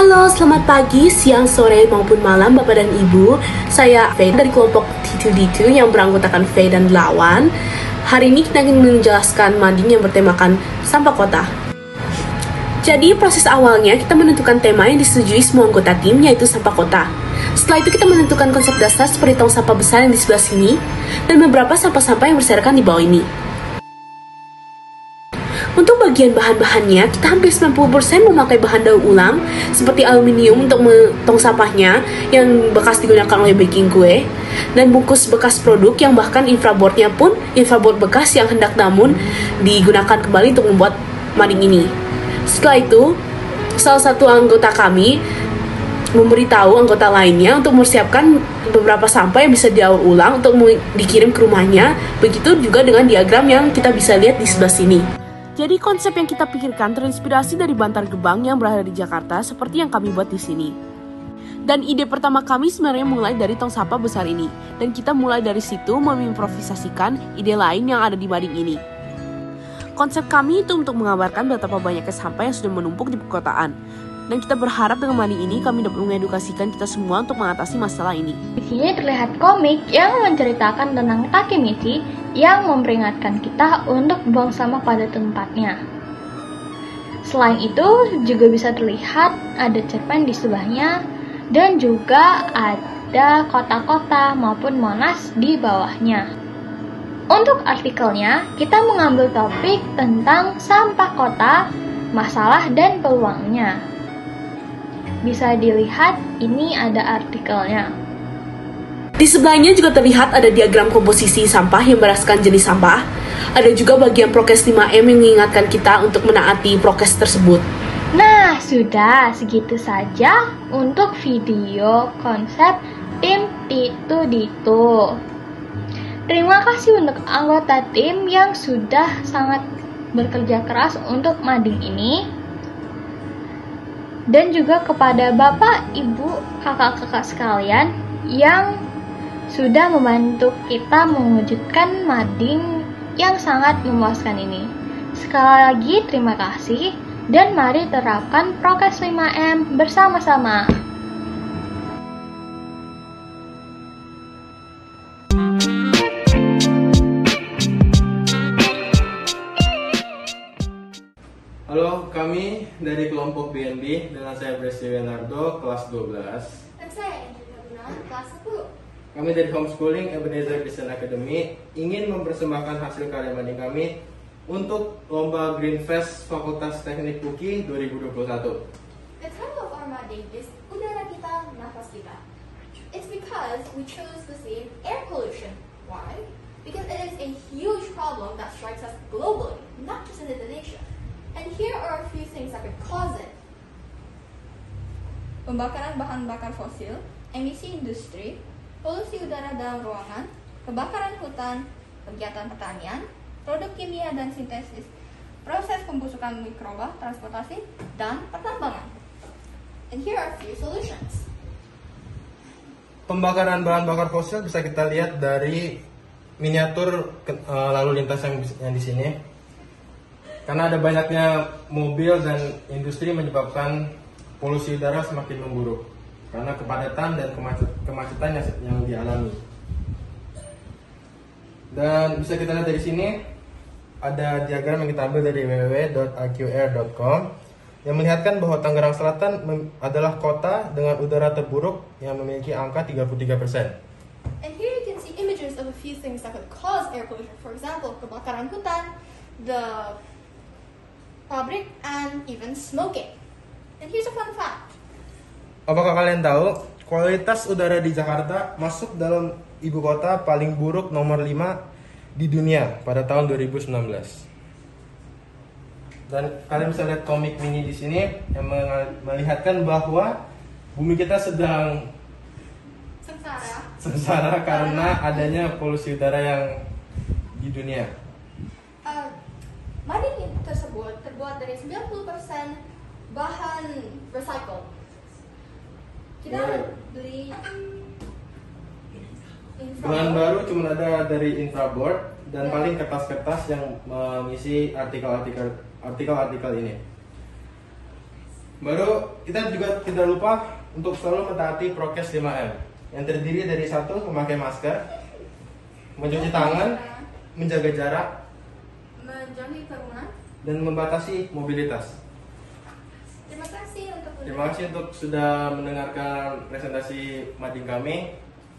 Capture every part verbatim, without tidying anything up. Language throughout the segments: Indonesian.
Halo, selamat pagi, siang, sore, maupun malam Bapak dan Ibu. Saya Faye dari kelompok T dua D dua yang beranggotakan Faye dan Lawan. Hari ini kita ingin menjelaskan mading yang bertemakan sampah kota. Jadi proses awalnya kita menentukan tema yang disetujui semua anggota tim, yaitu sampah kota. Setelah itu kita menentukan konsep dasar seperti tong sampah besar yang di sebelah sini dan beberapa sampah-sampah yang berserakan di bawah ini. Untuk bagian bahan-bahannya, kita hampir sembilan puluh persen memakai bahan daur ulang seperti aluminium untuk tong sampahnya yang bekas digunakan oleh baking kue, dan bungkus bekas produk yang bahkan infraboardnya pun infraboard bekas yang hendak namun digunakan kembali untuk membuat mading ini. Setelah itu, salah satu anggota kami memberitahu anggota lainnya untuk mempersiapkan beberapa sampah yang bisa didaur ulang untuk dikirim ke rumahnya. Begitu juga dengan diagram yang kita bisa lihat di sebelah sini. Jadi konsep yang kita pikirkan terinspirasi dari Bantar Gebang yang berada di Jakarta seperti yang kami buat di sini. Dan ide pertama kami sebenarnya mulai dari tong sampah besar ini. Dan kita mulai dari situ memimprovisasikan ide lain yang ada di mading ini. Konsep kami itu untuk mengabarkan betapa banyaknya sampah yang sudah menumpuk di perkotaan. Dan kita berharap dengan mading ini kami dapat mengedukasikan kita semua untuk mengatasi masalah ini. Di sini terlihat komik yang menceritakan tentang Takemichi yang memperingatkan kita untuk buang sampah pada tempatnya. Selain itu, juga bisa terlihat ada cerpen di sebelahnya dan juga ada kota-kota maupun Monas di bawahnya. Untuk artikelnya, kita mengambil topik tentang sampah kota, masalah dan peluangnya. Bisa dilihat, ini ada artikelnya. Di sebelahnya juga terlihat ada diagram komposisi sampah yang berdasarkan jenis sampah. Ada juga bagian prokes lima M yang mengingatkan kita untuk menaati prokes tersebut. Nah, sudah segitu saja untuk video konsep tim T dua D dua. Terima kasih untuk anggota tim yang sudah sangat bekerja keras untuk mading ini. Dan juga kepada Bapak, Ibu, kakak-kakak sekalian yang sudah membantu kita mewujudkan mading yang sangat memuaskan ini. Sekali lagi terima kasih dan mari terapkan prokes lima M bersama-sama. Halo, kami dari kelompok B N B dengan saya Bresi Leonardo, kelas dua belas. Dan saya Indra Gunawan, kelas sepuluh. Kami dari Homeschooling Ebenezer Christian Academy ingin mempersembahkan hasil karya mading kami untuk Lomba Green Fest Fakultas Teknik U K I dua ribu dua puluh satu. The title of our mading is Udara Kita, Nafas Kita. It's because we chose to save air pollution. Why? Because it is a huge problem that strikes us globally, not just in Indonesia. And here are a few things that could cause it. Pembakaran bahan bakar fosil, emisi industri, polusi udara dalam ruangan, kebakaran hutan, kegiatan pertanian, produk kimia dan sintesis, proses pembusukan mikroba, transportasi, dan pertambangan. And here are a few solutions. Pembakaran bahan bakar fosil bisa kita lihat dari miniatur uh, lalu lintas yang, yang di sini. Karena ada banyaknya mobil dan industri menyebabkan polusi udara semakin memburuk karena kepadatan dan kemacet, kemacetan yang, yang dialami. Dan bisa kita lihat dari sini ada diagram yang kita ambil dari w w w dot a q r dot com yang melihatkan bahwa Tangerang Selatan adalah kota dengan udara terburuk yang memiliki angka tiga puluh tiga persen. And here you can see images of a few things that could cause air pollution. For example, kebakaran hutan, the pabrik, and even smoking. And here's a fun fact. Apakah kalian tahu kualitas udara di Jakarta masuk dalam ibu kota paling buruk nomor lima di dunia pada tahun dua ribu sembilan belas. Dan kalian bisa lihat komik mini di sini yang melihatkan bahwa bumi kita sedang Sengsara. sengsara karena adanya polusi udara yang di dunia. Uh, mading tersebut terbuat dari sembilan puluh persen bahan recycle. Kita Yeah. beli Bahan baru cuma ada dari infraboard dan Yeah. paling kertas-kertas yang mengisi artikel-artikel artikel-artikel ini. Baru kita juga tidak lupa untuk selalu mentaati prokes lima M yang terdiri dari satu, memakai masker, mencuci tangan, menjaga jarak, menjauhi kerumunan. dan membatasi mobilitas. Terima kasih untuk Terima kasih untuk sudah mendengarkan presentasi mading kami.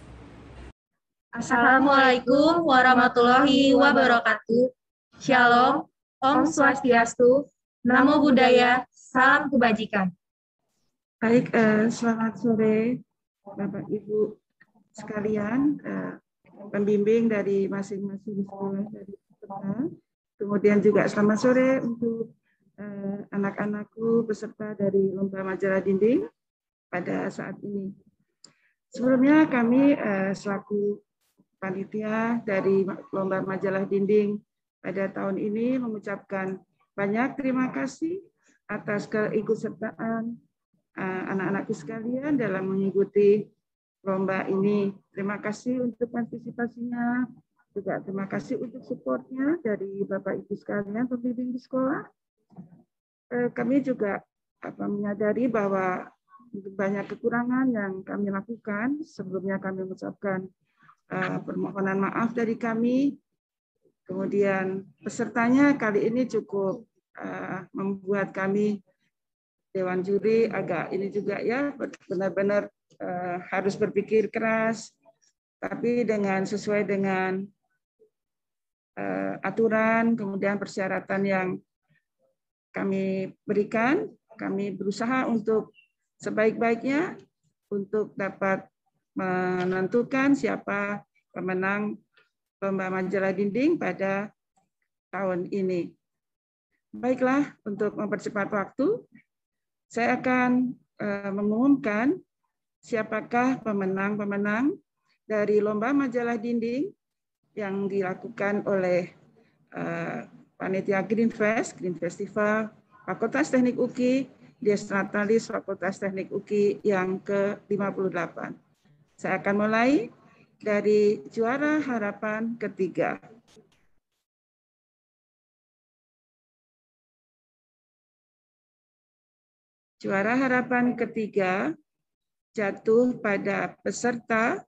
Assalamualaikum warahmatullahi wabarakatuh. Shalom, Om Swastiastu, Namo Buddhaya, Salam Kebajikan. Baik, eh, selamat sore Bapak Ibu sekalian, eh, pembimbing dari masing-masing sekolah dari peserta. Kemudian juga selamat sore untuk eh, anak-anakku peserta dari lomba majalah dinding pada saat ini. Sebelumnya kami eh, selaku panitia dari lomba majalah dinding pada tahun ini mengucapkan banyak terima kasih atas keikutsertaan uh, anak-anakku sekalian dalam mengikuti lomba ini. Terima kasih untuk partisipasinya, juga terima kasih untuk supportnya dari Bapak Ibu sekalian pembimbing di sekolah. Uh, kami juga apa, menyadari bahwa banyak kekurangan yang kami lakukan. Sebelumnya kami mengucapkan Uh, permohonan maaf dari kami. Kemudian pesertanya kali ini cukup uh, membuat kami Dewan Juri agak ini juga ya benar-benar uh, harus berpikir keras, tapi dengan sesuai dengan uh, aturan, kemudian persyaratan yang kami berikan, kami berusaha untuk sebaik-baiknya untuk dapat menentukan siapa pemenang lomba majalah dinding pada tahun ini. Baiklah, untuk mempercepat waktu, saya akan uh, mengumumkan siapakah pemenang-pemenang dari lomba majalah dinding yang dilakukan oleh uh, panitia Green Fest, Green Festival, Fakultas Teknik U K I, Dies Natalis Fakultas Teknik U K I yang ke lima puluh delapan. Saya akan mulai dari juara harapan ketiga. Juara harapan ketiga jatuh pada peserta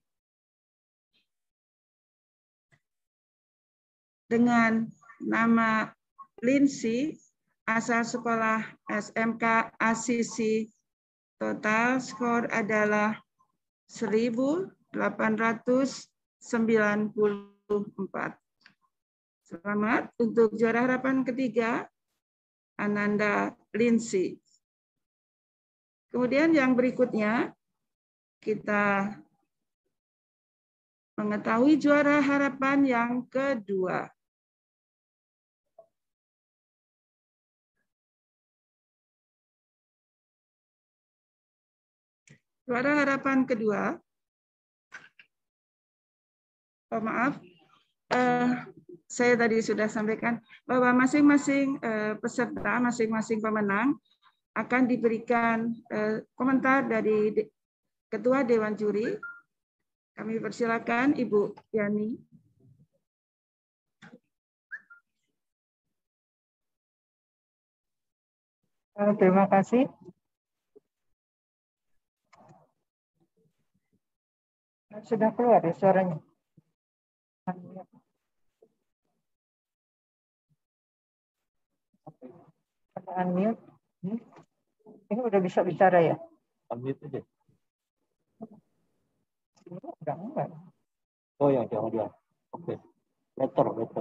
dengan nama Lindsay, asal sekolah S M K Asisi. Total skor adalah seribu delapan ratus sembilan puluh empat. Selamat untuk juara harapan ketiga, Ananda Lindsay. Kemudian yang berikutnya, kita mengetahui juara harapan yang kedua. Juara harapan kedua, oh maaf, eh, saya tadi sudah sampaikan bahwa masing-masing eh, peserta, masing-masing pemenang akan diberikan eh, komentar dari de, Ketua Dewan Juri. Kami persilakan Ibu Yani. Terima kasih. Sudah keluar ya suaranya. Unmute. Ini udah bisa bicara ya? Unmute aja. Enggak, enggak. Oh ya, jangan dia. Oke. Better, better.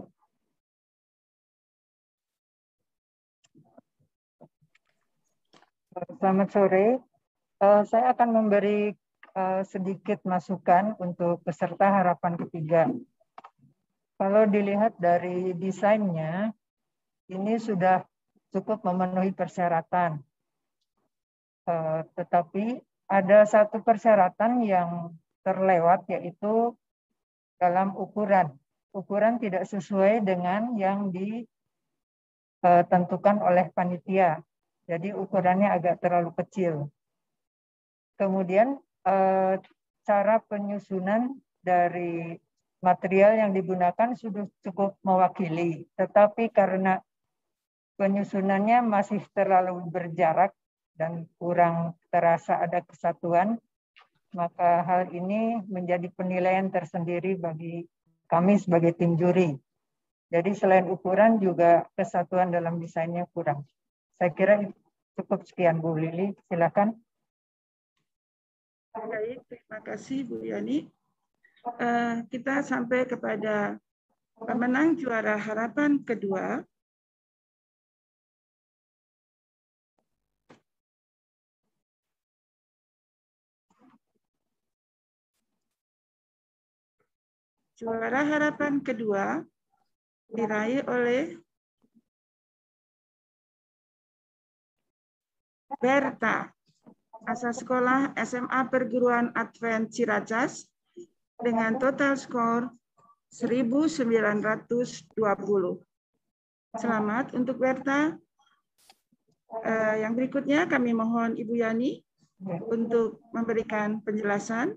Selamat sore. Uh, saya akan memberi Uh, sedikit masukan untuk peserta harapan ketiga. Kalau dilihat dari desainnya, ini sudah cukup memenuhi persyaratan. Uh, tetapi ada satu persyaratan yang terlewat, yaitu dalam ukuran. Ukuran tidak sesuai dengan yang ditentukan oleh panitia. Jadi ukurannya agak terlalu kecil. Kemudian cara penyusunan dari material yang digunakan sudah cukup mewakili, tetapi karena penyusunannya masih terlalu berjarak dan kurang terasa ada kesatuan, maka hal ini menjadi penilaian tersendiri bagi kami sebagai tim juri. Jadi selain ukuran juga kesatuan dalam desainnya kurang. Saya kira cukup sekian, Bu Lili. Silakan. Baik, terima kasih Bu Yani. Uh, kita sampai kepada pemenang juara harapan kedua. Juara harapan kedua diraih oleh Berta, asal sekolah S M A Perguruan Advent Ciracas dengan total skor seribu sembilan ratus dua puluh. Selamat untuk Berta. Uh, yang berikutnya kami mohon Ibu Yani untuk memberikan penjelasan.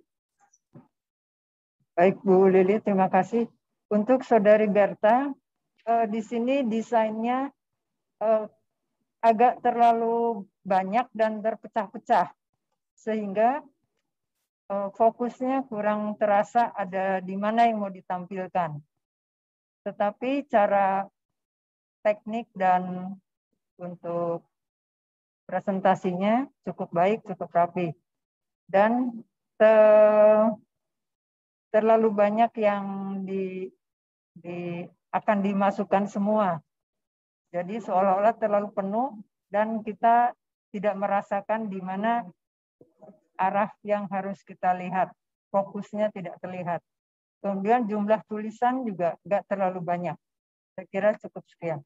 Baik Bu Lili, terima kasih. Untuk Saudari Berta, eh, di sini desainnya eh, agak terlalu banyak dan terpecah-pecah, sehingga eh, fokusnya kurang terasa ada di mana yang mau ditampilkan. Tetapi cara teknik dan untuk presentasinya cukup baik, cukup rapi. Dan te terlalu banyak yang di, di akan dimasukkan semua. Jadi seolah-olah terlalu penuh dan kita tidak merasakan di mana arah yang harus kita lihat. Fokusnya tidak terlihat. Kemudian jumlah tulisan juga nggak terlalu banyak. Saya kira cukup sekian.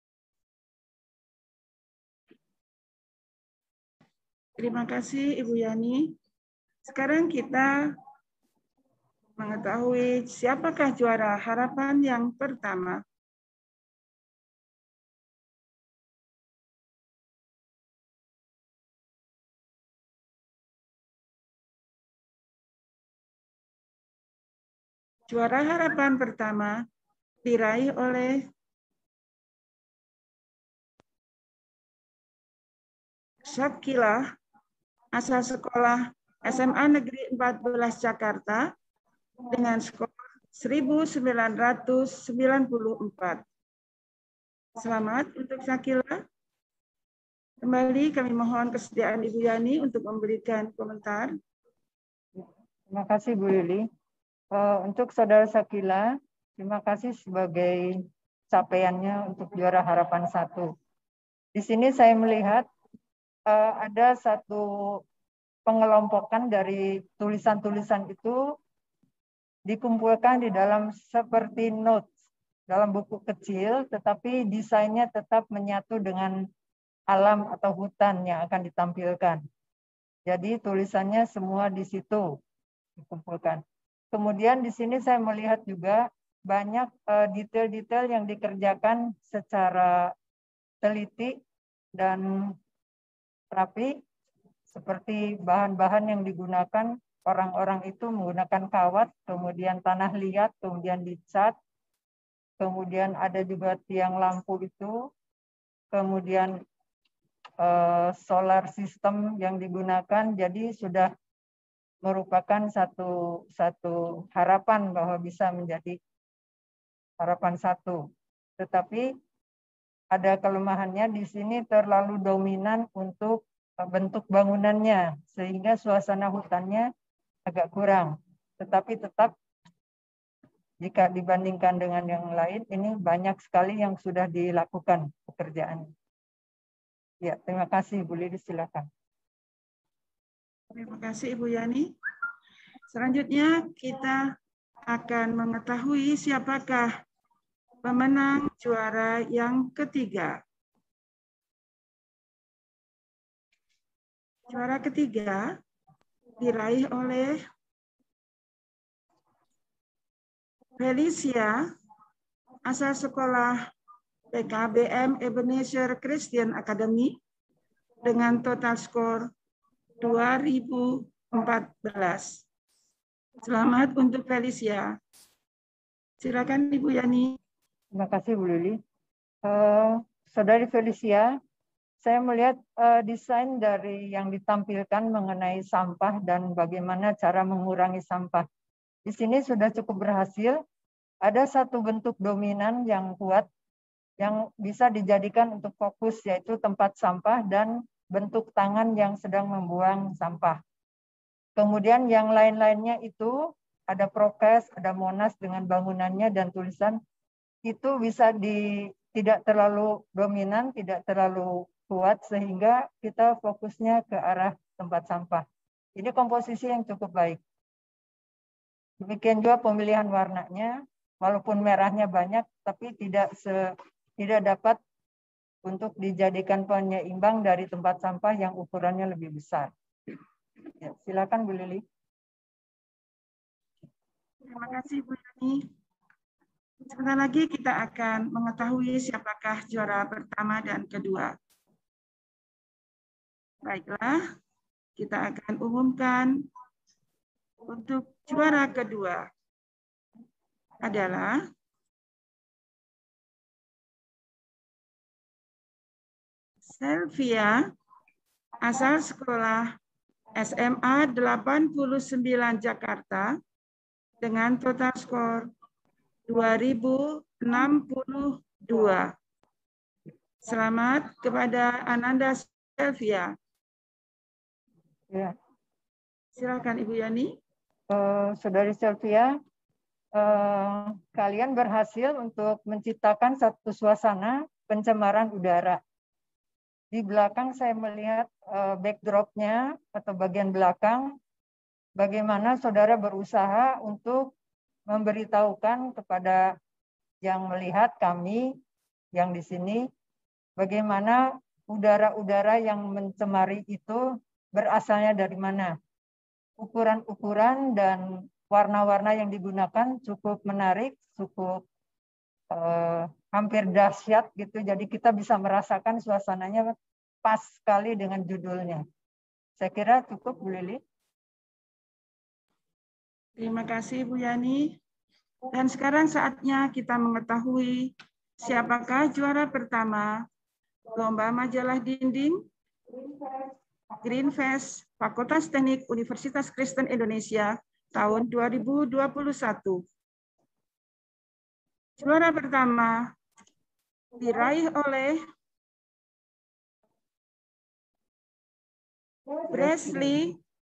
Terima kasih Ibu Yani. Sekarang kita mengetahui siapakah juara harapan yang pertama. Juara harapan pertama diraih oleh Syakila, asal sekolah S M A Negeri empat belas Jakarta dengan skor seribu sembilan ratus sembilan puluh empat. Selamat untuk Syakila. Kembali kami mohon kesediaan Ibu Yani untuk memberikan komentar. Terima kasih Bu Lili. Uh, untuk Saudara Syakila, terima kasih sebagai capaiannya untuk juara harapan satu. Di sini saya melihat uh, ada satu pengelompokan dari tulisan-tulisan itu dikumpulkan di dalam seperti notes dalam buku kecil, tetapi desainnya tetap menyatu dengan alam atau hutan yang akan ditampilkan. Jadi tulisannya semua di situ dikumpulkan. Kemudian di sini saya melihat juga banyak detail-detail uh, yang dikerjakan secara teliti dan rapi, seperti bahan-bahan yang digunakan. Orang-orang itu menggunakan kawat, kemudian tanah liat, kemudian dicat, kemudian ada juga tiang lampu itu, kemudian eh, solar system yang digunakan. Jadi sudah merupakan satu satu harapan bahwa bisa menjadi harapan satu. Tetapi ada kelemahannya di sini, terlalu dominan untuk bentuk bangunannya, sehingga suasana hutannya agak kurang. Tetapi tetap jika dibandingkan dengan yang lain, ini banyak sekali yang sudah dilakukan pekerjaan. Ya, terima kasih Bu Lili, silakan. Terima kasih Ibu Yani. Selanjutnya kita akan mengetahui siapakah pemenang juara yang ketiga. Juara ketiga diraih oleh Felicia, asal sekolah P K B M Ebenezer Christian Academy dengan total skor dua ribu empat belas. Selamat untuk Felicia. Silakan Ibu Yani. Terima kasih Bu Lili. Uh, Saudari Felicia, saya melihat uh, desain dari yang ditampilkan mengenai sampah dan bagaimana cara mengurangi sampah. Di sini sudah cukup berhasil. Ada satu bentuk dominan yang kuat yang bisa dijadikan untuk fokus, yaitu tempat sampah dan bentuk tangan yang sedang membuang sampah. Kemudian yang lain-lainnya itu ada prokes, ada Monas dengan bangunannya dan tulisan, itu bisa di, tidak terlalu dominan, tidak terlalu kuat, sehingga kita fokusnya ke arah tempat sampah. Ini komposisi yang cukup baik. Demikian juga pemilihan warnanya, walaupun merahnya banyak, tapi tidak se, tidak dapat untuk dijadikan penyeimbang dari tempat sampah yang ukurannya lebih besar. Ya, silakan Bu Lili. Terima kasih Bu Yani. Sebentar lagi kita akan mengetahui siapakah juara pertama dan kedua. Baiklah, kita akan umumkan untuk juara kedua adalah Selvia, asal sekolah S M A delapan puluh sembilan Jakarta dengan total skor dua ribu enam puluh dua. Selamat kepada Ananda Selvia. Ya. Silakan Ibu Yani. Uh, Saudari Selvia, uh, kalian berhasil untuk menciptakan satu suasana pencemaran udara. Di belakang saya melihat uh, backdrop-nya atau bagian belakang, bagaimana saudara berusaha untuk memberitahukan kepada yang melihat kami yang di sini, bagaimana udara-udara yang mencemari itu berasalnya dari mana. Ukuran-ukuran dan warna-warna yang digunakan cukup menarik, cukup eh, hampir dahsyat gitu. Jadi kita bisa merasakan suasananya pas sekali dengan judulnya. Saya kira cukup, Bu Lili. Terima kasih Bu Yani. Dan sekarang saatnya kita mengetahui siapakah juara pertama Lomba Majalah Dinding Green Fest Fakultas Teknik Universitas Kristen Indonesia tahun dua ribu dua puluh satu. Juara pertama diraih oleh Bresley,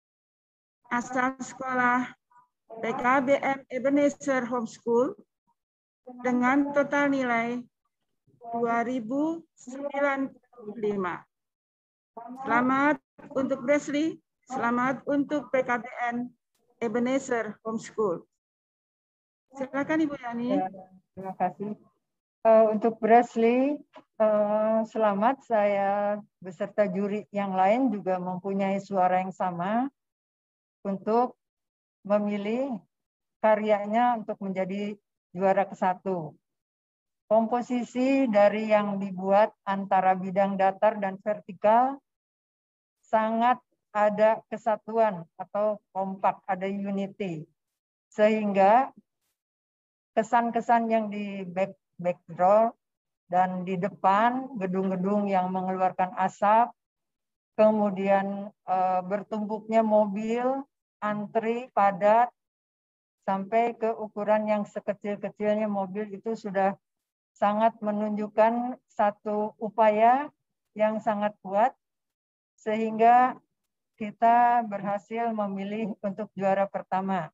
asal sekolah P K B M Ebenezer Homeschool dengan total nilai dua ribu sembilan puluh lima. Selamat untuk Bresley, selamat untuk P K B M Ebenezer Homeschool. Silakan Ibu Yani. Ya, terima kasih. Uh, untuk Bresley, uh, selamat. Saya beserta juri yang lain juga mempunyai suara yang sama untuk memilih karyanya untuk menjadi juara ke satu. Komposisi dari yang dibuat antara bidang datar dan vertikal sangat ada kesatuan atau kompak, ada unity. Sehingga kesan-kesan yang di back, backdrop dan di depan gedung-gedung yang mengeluarkan asap, kemudian e, bertumpuknya mobil, antri, padat, sampai ke ukuran yang sekecil-kecilnya mobil itu sudah sangat menunjukkan satu upaya yang sangat kuat, sehingga kita berhasil memilih untuk juara pertama.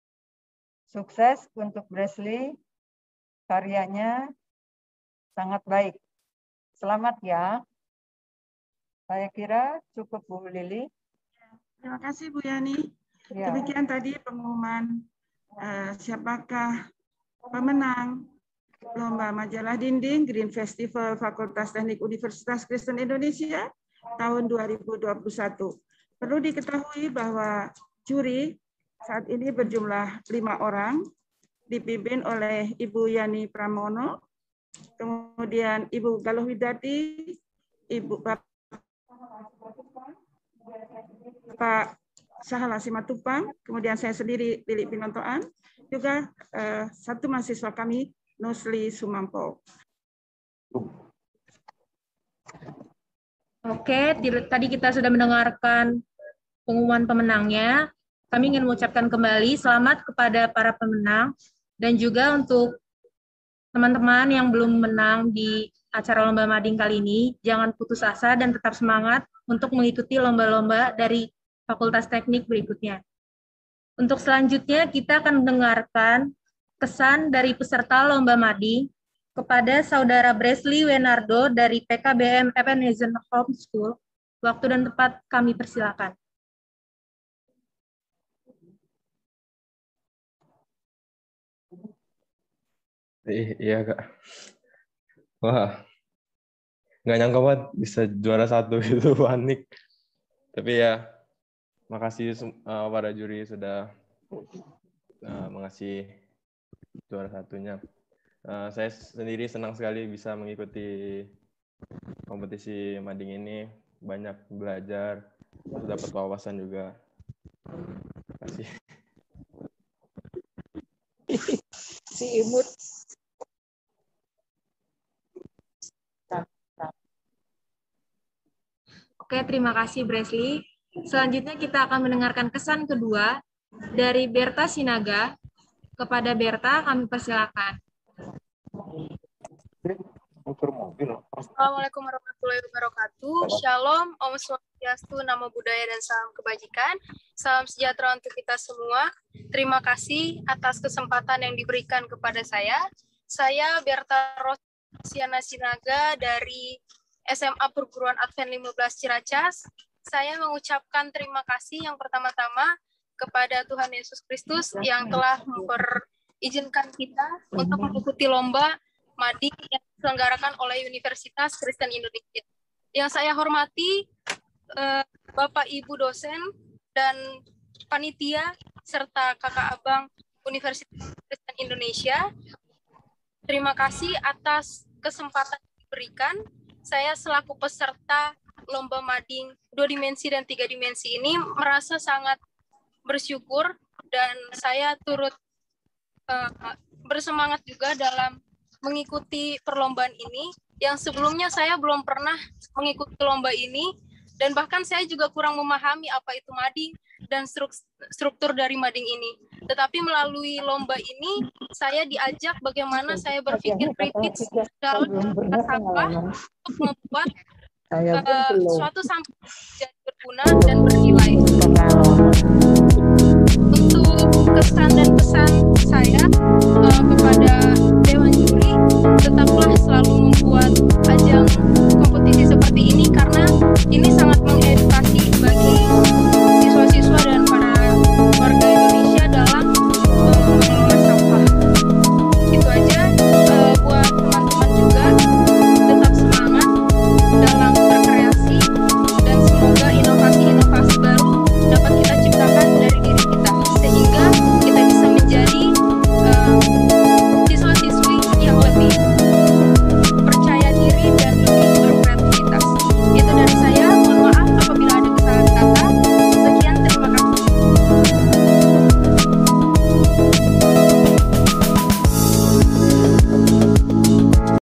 Sukses untuk Bresley, karyanya sangat baik. Selamat ya. Saya kira cukup Bu Lili. Terima kasih Bu Yani. Ya. Demikian tadi pengumuman uh, siapakah pemenang Lomba Majalah Dinding Green Festival Fakultas Teknik Universitas Kristen Indonesia tahun dua ribu dua puluh satu. Perlu diketahui bahwa juri saat ini berjumlah lima orang, dipimpin oleh Ibu Yani Pramono, kemudian Ibu Galuh Widati, Ibu Pak Sahala Simatupang, kemudian saya sendiri Lili Pinontoan, juga eh, satu mahasiswa kami, Nusli Sumampo. Oke, tadi kita sudah mendengarkan pengumuman pemenangnya. Kami ingin mengucapkan kembali selamat kepada para pemenang dan juga untuk teman-teman yang belum menang di acara Lomba Mading kali ini, jangan putus asa dan tetap semangat untuk mengikuti lomba-lomba dari Fakultas Teknik berikutnya. Untuk selanjutnya, kita akan mendengarkan kesan dari peserta Lomba Mading kepada Saudara Bresley Wenardo dari P K B M Ebenezer Home School. Waktu dan tempat kami persilakan. Iya Kak. Wah, nggak nyangka banget bisa juara satu itu, panik. Tapi ya, makasih uh, para juri sudah uh, mengasih juara satunya. Uh, saya sendiri senang sekali bisa mengikuti kompetisi mading ini, banyak belajar, terus dapat wawasan juga. Terima kasih. Si imut. Oke, terima kasih Bresley. Selanjutnya kita akan mendengarkan kesan kedua dari Berta Sinaga. Kepada Berta, kami persilakan. Assalamualaikum warahmatullahi wabarakatuh. Shalom, Om Swastiastu, Namo Buddhaya, dan salam kebajikan. Salam sejahtera untuk kita semua. Terima kasih atas kesempatan yang diberikan kepada saya. Saya Berta Rosiana Sinaga dari S M A Perguruan Advent lima belas Ciracas. Saya mengucapkan terima kasih yang pertama-tama kepada Tuhan Yesus Kristus yang telah memperizinkan kita untuk mengikuti lomba mading yang diselenggarakan oleh Universitas Kristen Indonesia. Yang saya hormati eh, Bapak Ibu dosen dan panitia serta kakak abang Universitas Kristen Indonesia. Terima kasih atas kesempatan yang diberikan. Saya selaku peserta lomba mading dua dimensi dan tiga dimensi ini merasa sangat bersyukur dan saya turut uh, bersemangat juga dalam mengikuti perlombaan ini yang sebelumnya saya belum pernah mengikuti lomba ini dan bahkan saya juga kurang memahami apa itu mading dan struktur dari mading ini. Tetapi melalui lomba ini saya diajak bagaimana saya berpikir kritis dalam sampah untuk membuat uh, suatu sampah jadi berguna dan bernilai. Untuk kesan dan pesan saya uh, kepada